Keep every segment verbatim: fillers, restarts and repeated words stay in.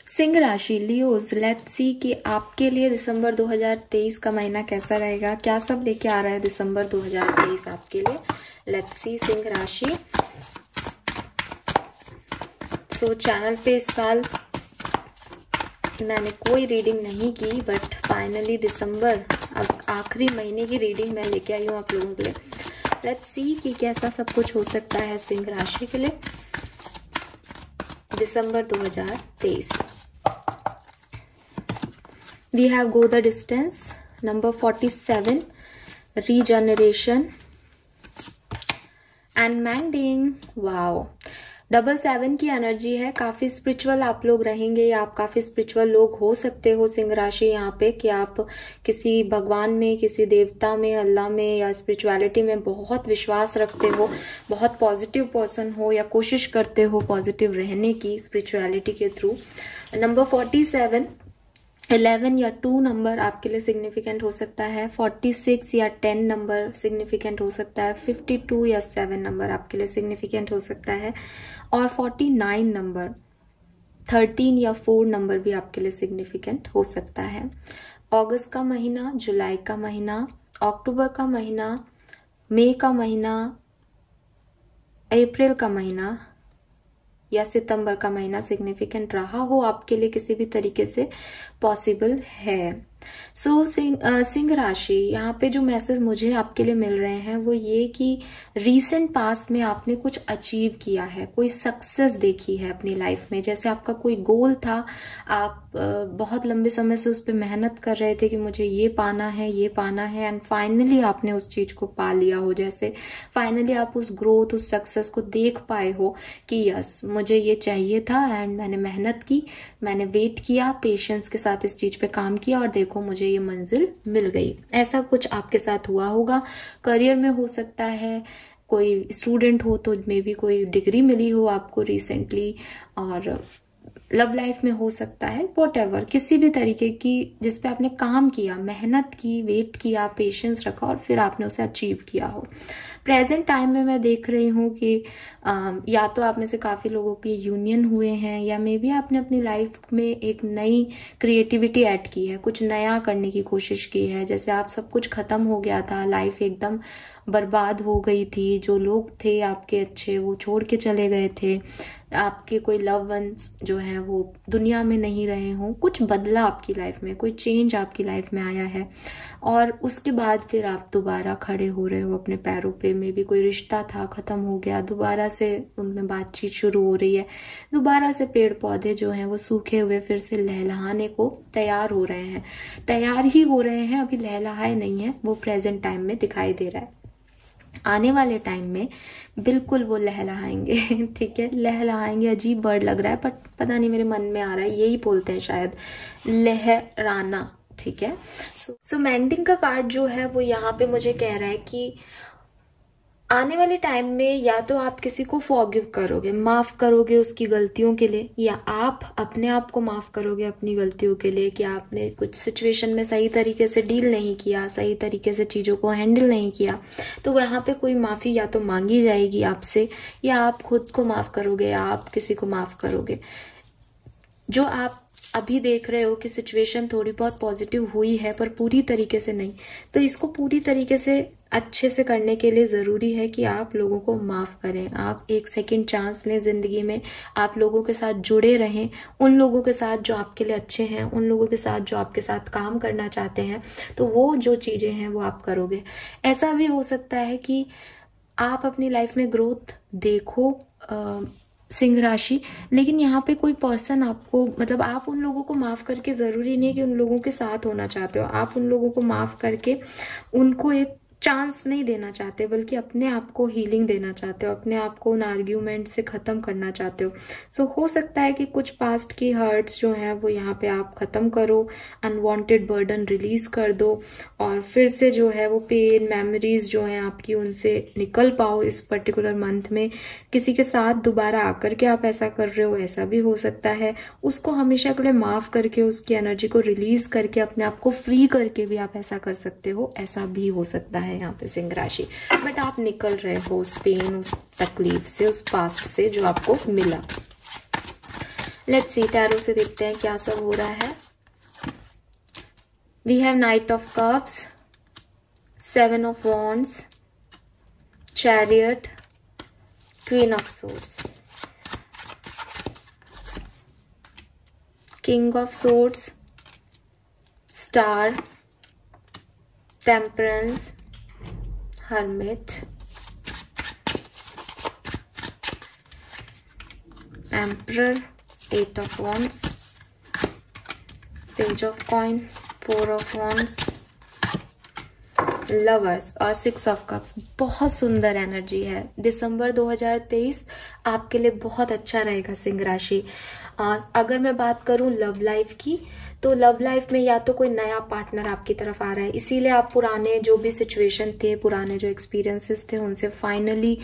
सिंह राशि Leos, let's see कि आपके लिए दिसंबर दो हज़ार तेईस का महीना कैसा रहेगा, क्या सब लेके आ रहा है दिसंबर दो हज़ार तेईस आपके लिए। लेट्स सी सिंह राशि। सो चैनल पे इस साल मैंने कोई रीडिंग नहीं की, बट फाइनली दिसंबर आखिरी महीने की रीडिंग मैं लेके आई हूँ आप लोगों के लिए। लेट्स सी कि कैसा सब कुछ हो सकता है सिंह राशि के लिए दिसंबर दो हज़ार तेईस। We have go the distance, number forty-seven, regeneration and mending. Wow, double seven की एनर्जी है। काफी स्पिरिचुअल आप लोग रहेंगे या आप काफी स्पिरिचुअल लोग हो सकते हो सिंह राशि यहाँ पे, कि आप किसी भगवान में, किसी देवता में, अल्लाह में या स्पिरिचुअलिटी में बहुत विश्वास रखते हो, बहुत पॉजिटिव पर्सन हो या कोशिश करते हो पॉजिटिव रहने की स्पिरिचुअलिटी के through. Number forty seven, eleven या टू नंबर आपके लिए सिग्निफिकेंट हो सकता है। फोर्टी सिक्स या टेन नंबर सिग्निफिकेंट हो सकता है। फिफ्टी टू या सेवन नंबर आपके लिए सिग्निफिकेंट हो सकता है। और फोर्टी नाइन नंबर, थर्टीन या फोर नंबर भी आपके लिए सिग्निफिकेंट हो सकता है। अगस्त का महीना, जुलाई का महीना, अक्टूबर का महीना, मई का महीना, अप्रैल का महीना या सितंबर का महीना सिग्निफिकेंट रहा हो आपके लिए किसी भी तरीके से पॉसिबल है। सो so, सिंह सिंह राशि, यहाँ पे जो मैसेज मुझे आपके लिए मिल रहे हैं वो ये कि रीसेंट पास्ट में आपने कुछ अचीव किया है, कोई सक्सेस देखी है अपनी लाइफ में। जैसे आपका कोई गोल था, आप बहुत लंबे समय से उस पर मेहनत कर रहे थे कि मुझे ये पाना है, ये पाना है, एंड फाइनली आपने उस चीज को पा लिया हो। जैसे फाइनली आप उस ग्रोथ, उस सक्सेस को देख पाए हो कि यस मुझे ये चाहिए था एंड मैंने मेहनत की, मैंने वेट किया, पेशेंस के साथ इस चीज पे काम किया और देखो मुझे ये मंजिल मिल गई। ऐसा कुछ आपके साथ हुआ होगा। करियर में हो सकता है, कोई स्टूडेंट हो तो मे बी कोई डिग्री मिली हो आपको रिसेंटली, और लव लाइफ में हो सकता है, वॉट एवर, किसी भी तरीके की जिस पे आपने काम किया, मेहनत की, वेट किया, पेशेंस रखा और फिर आपने उसे अचीव किया हो। प्रेजेंट टाइम में मैं देख रही हूँ कि आ, या तो आप में से काफी लोगों के यूनियन हुए हैं या मे बी आपने अपनी लाइफ में एक नई क्रिएटिविटी ऐड की है, कुछ नया करने की कोशिश की है। जैसे आप सब कुछ खत्म हो गया था, लाइफ एकदम बर्बाद हो गई थी, जो लोग थे आपके अच्छे वो छोड़ के चले गए थे, आपके कोई लव वंस जो है वो दुनिया में नहीं रहे हों, कुछ बदला आपकी लाइफ में, कोई चेंज आपकी लाइफ में आया है और उसके बाद फिर आप दोबारा खड़े हो रहे हो अपने पैरों पे। में भी कोई रिश्ता था, खत्म हो गया, दोबारा से उनमें बातचीत शुरू हो रही है, दोबारा से पेड़ पौधे जो हैं वो सूखे हुए फिर से लहलहाने को तैयार हो रहे हैं, तैयार ही हो रहे हैं, अभी लहलहाए नहीं है, वो प्रेजेंट टाइम में दिखाई दे रहा है। आने वाले टाइम में बिल्कुल वो लहलहाएंगे। ठीक है, लहलहाएंगे, अजीब वर्ड लग रहा है बट पता नहीं मेरे मन में आ रहा है, यही बोलते हैं शायद, लहराना। ठीक है, सो मेंडिंग का कार्ड जो है वो यहाँ पे मुझे कह रहा है कि आने वाले टाइम में या तो आप किसी को फॉरगिव करोगे, माफ करोगे उसकी गलतियों के लिए, या आप अपने आप को माफ करोगे अपनी गलतियों के लिए कि आपने कुछ सिचुएशन में सही तरीके से डील नहीं किया, सही तरीके से चीजों को हैंडल नहीं किया, तो वहां पे कोई माफी या तो मांगी जाएगी आपसे, या आप खुद को माफ करोगे या आप किसी को माफ करोगे। जो आप अभी देख रहे हो कि सिचुएशन थोड़ी बहुत पॉजिटिव हुई है पर पूरी तरीके से नहीं, तो इसको पूरी तरीके से अच्छे से करने के लिए जरूरी है कि आप लोगों को माफ करें, आप एक सेकंड चांस लें जिंदगी में, आप लोगों के साथ जुड़े रहें, उन लोगों के साथ जो आपके लिए अच्छे हैं, उन लोगों के साथ जो आपके साथ काम करना चाहते हैं, तो वो जो चीजें हैं वो आप करोगे। ऐसा भी हो सकता है कि आप अपनी लाइफ में ग्रोथ देखो आ, सिंह राशि, लेकिन यहाँ पे कोई पर्सन आपको, मतलब आप उन लोगों को माफ करके, जरूरी नहीं कि उन लोगों के साथ होना चाहते हो, आप उन लोगों को माफ करके उनको एक चांस नहीं देना चाहते, बल्कि अपने आप को हीलिंग देना चाहते हो, अपने आप को उन आर्ग्यूमेंट से खत्म करना चाहते हो। सो so, हो सकता है कि कुछ पास्ट की हर्ट्स जो हैं वो यहाँ पे आप खत्म करो, अनवांटेड बर्डन रिलीज कर दो और फिर से जो है वो पेन मेमोरीज जो हैं आपकी उनसे निकल पाओ इस पर्टिकुलर मंथ में। किसी के साथ दोबारा आकर के आप ऐसा कर रहे हो, ऐसा भी हो सकता है। उसको हमेशा के लिए माफ करके, उसकी एनर्जी को रिलीज करके, अपने आप को फ्री करके भी आप ऐसा कर सकते हो, ऐसा भी हो सकता है यहाँ पे सिंह राशि। बट आप निकल रहे हो उस पेन, उस तकलीफ से, उस पास्ट से जो आपको मिला। लेट्स सी टैरो से देखते हैं क्या सब हो रहा है। We have knight of cups, seven of wands, chariot, queen of swords, king of swords, star, temperance, hermit, emperor, eight of wands, page of coin, four of wands, lovers और six of cups. बहुत सुंदर energy है। दिसंबर दो हज़ार तेईस आपके लिए बहुत अच्छा रहेगा सिंह राशि। अगर मैं बात करूं लव लाइफ की, तो लव लाइफ में या तो कोई नया पार्टनर आपकी तरफ आ रहा है, इसीलिए आप पुराने जो भी सिचुएशन थे, पुराने जो एक्सपीरियंसेस थे, उनसे फाइनली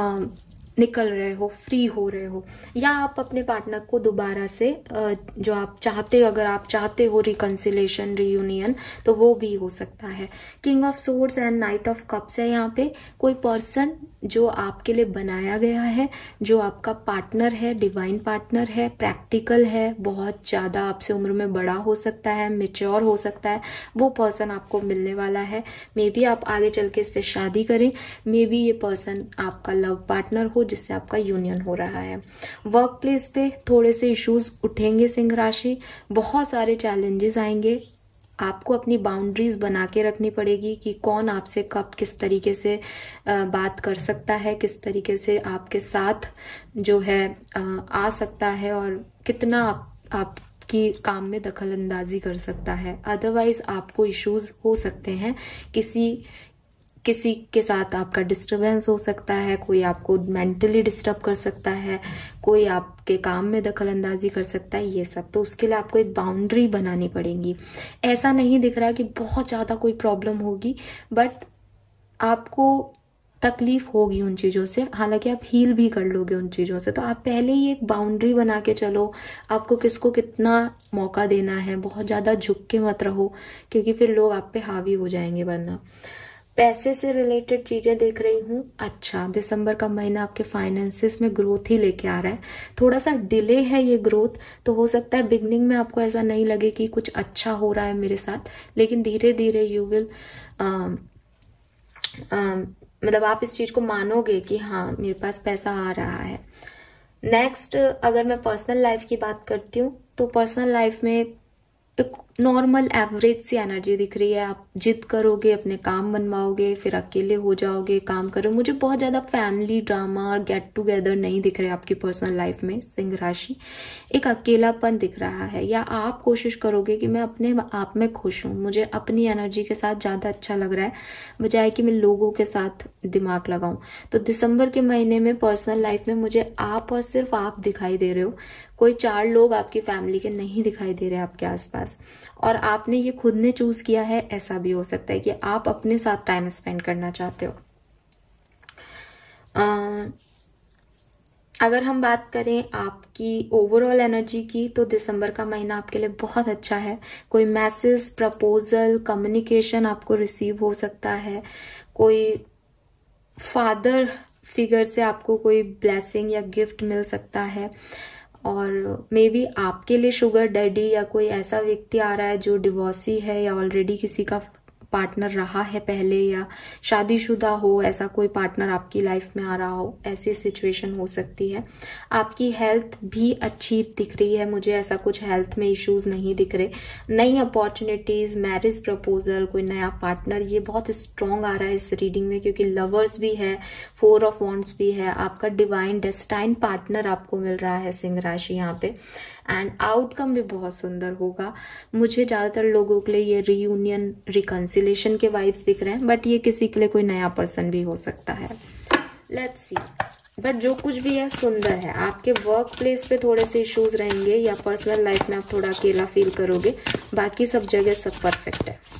निकल रहे हो, फ्री हो रहे हो, या आप अपने पार्टनर को दोबारा से जो आप चाहते, अगर आप चाहते हो रिकंसिलेशन, रियूनियन, तो वो भी हो सकता है। King of swords and knight of cups है यहाँ पे। कोई पर्सन जो आपके लिए बनाया गया है, जो आपका पार्टनर है, डिवाइन पार्टनर है, प्रैक्टिकल है, बहुत ज्यादा आपसे उम्र में बड़ा हो सकता है, मेच्योर हो सकता है, वो पर्सन आपको मिलने वाला है। मे बी आप आगे चल के इससे शादी करें, मे बी ये पर्सन आपका लव पार्टनर हो जिससे आपका यूनियन हो रहा है। वर्क प्लेस पे थोड़े से इश्यूज उठेंगे सिंह राशि, बहुत सारे चैलेंजेस आएंगे। आपको अपनी बाउंड्रीज बना के रखनी पड़ेगी कि कौन आपसे कब किस तरीके से बात कर सकता है, किस तरीके से आपके साथ जो है आ सकता है, और कितना आप, आपकी काम में दखल अंदाजी कर सकता है। अदरवाइज आपको इश्यूज हो सकते हैं, किसी किसी के साथ आपका डिस्टरबेंस हो सकता है, कोई आपको मेंटली डिस्टर्ब कर सकता है, कोई आपके काम में दखल अंदाजी कर सकता है, ये सब। तो उसके लिए आपको एक बाउंड्री बनानी पड़ेगी। ऐसा नहीं दिख रहा कि बहुत ज्यादा कोई प्रॉब्लम होगी, बट आपको तकलीफ होगी उन चीजों से, हालांकि आप हील भी कर लोगे उन चीजों से। तो आप पहले ही एक बाउंड्री बना के चलो, आपको किसको कितना मौका देना है, बहुत ज्यादा झुक के मत रहो, क्योंकि फिर लोग आप पे हावी हो जाएंगे वरना। पैसे से रिलेटेड चीजें देख रही हूँ। अच्छा, दिसंबर का महीना आपके फाइनेंसेस में ग्रोथ ही लेके आ रहा है। थोड़ा सा डिले है ये ग्रोथ, तो हो सकता है बिगनिंग में आपको ऐसा नहीं लगे कि कुछ अच्छा हो रहा है मेरे साथ, लेकिन धीरे धीरे यू विल मतलब आप इस चीज को मानोगे कि हाँ मेरे पास पैसा आ रहा है। नेक्स्ट, अगर मैं पर्सनल लाइफ की बात करती हूँ, तो पर्सनल लाइफ में एक नॉर्मल एवरेज सी एनर्जी दिख रही है। आप जिद करोगे, अपने काम बनवाओगे, फिर अकेले हो जाओगे, काम करो। मुझे बहुत ज्यादा फैमिली ड्रामा और गेट टुगेदर नहीं दिख रहे आपकी पर्सनल लाइफ में सिंह राशि। एक अकेलापन दिख रहा है, या आप कोशिश करोगे कि मैं अपने आप में खुश हूं, मुझे अपनी एनर्जी के साथ ज्यादा अच्छा लग रहा है, बजाय कि मैं लोगों के साथ दिमाग लगाऊं। तो दिसंबर के महीने में पर्सनल लाइफ में मुझे आप और सिर्फ आप दिखाई दे रहे हो। कोई चार लोग आपकी फैमिली के नहीं दिखाई दे रहे आपके आसपास, और आपने ये खुद ने चूज किया है। ऐसा भी हो सकता है कि आप अपने साथ टाइम स्पेंड करना चाहते हो। आ, अगर हम बात करें आपकी ओवरऑल एनर्जी की, तो दिसंबर का महीना आपके लिए बहुत अच्छा है। कोई मैसेज, प्रपोजल, कम्युनिकेशन आपको रिसीव हो सकता है। कोई फादर फिगर से आपको कोई ब्लेसिंग या गिफ्ट मिल सकता है, और मे बी आपके लिए शुगर डैडी या कोई ऐसा व्यक्ति आ रहा है जो डिवोर्सी है, या ऑलरेडी किसी का पार्टनर रहा है पहले, या शादीशुदा हो, ऐसा कोई पार्टनर आपकी लाइफ में आ रहा हो, ऐसी सिचुएशन हो सकती है। आपकी हेल्थ भी अच्छी दिख रही है मुझे, ऐसा कुछ हेल्थ में इश्यूज नहीं दिख रहे। नई अपॉर्चुनिटीज, मैरिज प्रपोजल, कोई नया पार्टनर, ये बहुत स्ट्रॉन्ग आ रहा है इस रीडिंग में, क्योंकि लवर्स भी है, फोर ऑफ वॉन्ड्स भी है, आपका डिवाइन डेस्टाइन पार्टनर आपको मिल रहा है सिंह राशि यहाँ पे। एंड आउटकम भी बहुत सुंदर होगा। मुझे ज्यादातर लोगों के लिए ये रीयूनियन, रिकंसिलेशन के वाइब्स दिख रहे हैं, बट ये किसी के लिए कोई नया पर्सन भी हो सकता है। लेट्स सी, बट जो कुछ भी है सुंदर है। आपके वर्क प्लेस पे थोड़े से इश्यूज रहेंगे, या पर्सनल लाइफ में आप थोड़ा अकेला फील करोगे, बाकी सब जगह सब परफेक्ट है।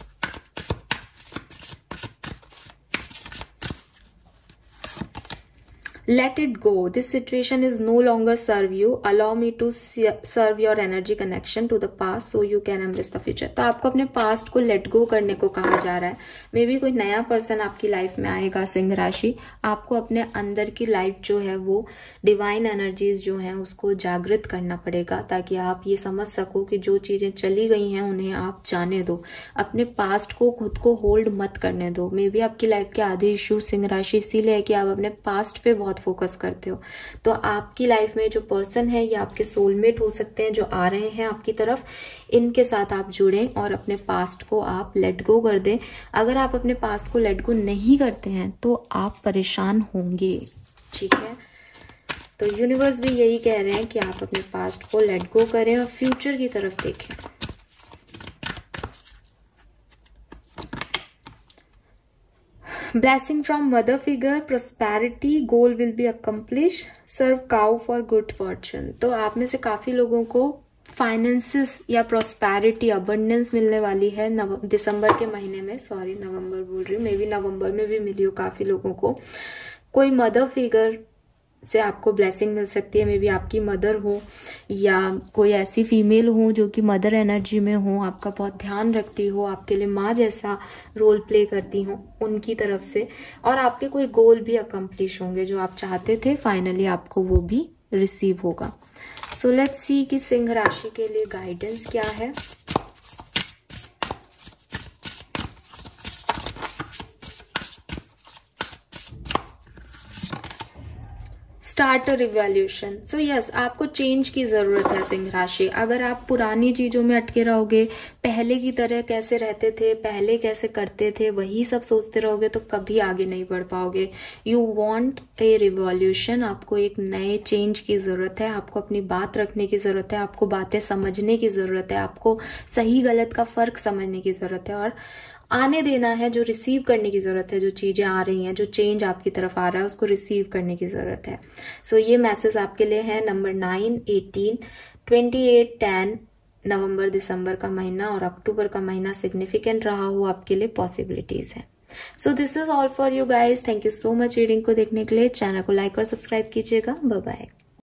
Let it go, this situation is no longer serve you, allow me to serve your energy connection to the past so you can embrace the future. तो आपको अपने पास्ट को लेट गो करने को कहा जा रहा है। मे बी कोई नया पर्सन आपकी लाइफ में आएगा सिंह राशि, आपको अपने अंदर की लाइफ जो है वो डिवाइन एनर्जीज जो है उसको जागृत करना पड़ेगा, ताकि आप ये समझ सको कि जो चीजें चली गई हैं उन्हें आप जाने दो, अपने पास्ट को खुद को होल्ड मत करने दो। मे बी आपकी लाइफ के आधे इश्यू सिंह राशि इसीलिए है कि आप अपने पास्ट पे बहुत फोकस करते हो। तो आपकी लाइफ में जो पर्सन है ये आपके सोलमेट हो सकते हैं जो आ रहे हैं आपकी तरफ, इनके साथ आप जुड़ें और अपने पास्ट को आप लेट गो कर दें। अगर आप अपने पास्ट को लेट गो नहीं करते हैं तो आप परेशान होंगे, ठीक है। तो यूनिवर्स भी यही कह रहे हैं कि आप अपने पास्ट को लेट गो करें और फ्यूचर की तरफ देखें। Blessing from mother figure, prosperity, goal will be accomplished, serve cow for good fortune। तो आप में से काफी लोगों को फाइनेंसिस या प्रोस्पैरिटी अबंडेंस मिलने वाली है दिसंबर के महीने में, सॉरी नवंबर बोल रही हूँ, मे बी नवंबर में भी मिली हो काफी लोगों को। कोई मदर फिगर से आपको ब्लेसिंग मिल सकती है, मे बी आपकी मदर हो या कोई ऐसी फीमेल हो जो कि मदर एनर्जी में हो, आपका बहुत ध्यान रखती हो, आपके लिए माँ जैसा रोल प्ले करती हो, उनकी तरफ से। और आपके कोई गोल भी अकम्प्लिश होंगे, जो आप चाहते थे फाइनली आपको वो भी रिसीव होगा। सो लेट्स सी कि सिंह राशि के लिए गाइडेंस क्या है। Start a revolution. So yes, आपको चेंज की जरूरत है सिंह राशि। अगर आप पुरानी चीजों में अटके रहोगे, पहले की तरह कैसे रहते थे, पहले कैसे करते थे, वही सब सोचते रहोगे तो कभी आगे नहीं बढ़ पाओगे। यू वांट ए रिवॉल्यूशन, आपको एक नए चेंज की जरूरत है, आपको अपनी बात रखने की जरूरत है, आपको बातें समझने की जरूरत है, आपको सही गलत का फर्क समझने की जरूरत है और आने देना है, जो रिसीव करने की जरूरत है, जो चीजें आ रही हैं, जो चेंज आपकी तरफ आ रहा है उसको रिसीव करने की जरूरत है। सो so, ये मैसेज आपके लिए है number nine, eighteen, twenty eight, ten, नवंबर दिसंबर का महीना और अक्टूबर का महीना सिग्निफिकेंट रहा हो आपके लिए, पॉसिबिलिटीज है। So this is all for you guys. Thank you so much reading को देखने के लिए। चैनल को लाइक और सब्सक्राइब कीजिएगा। Bye bye.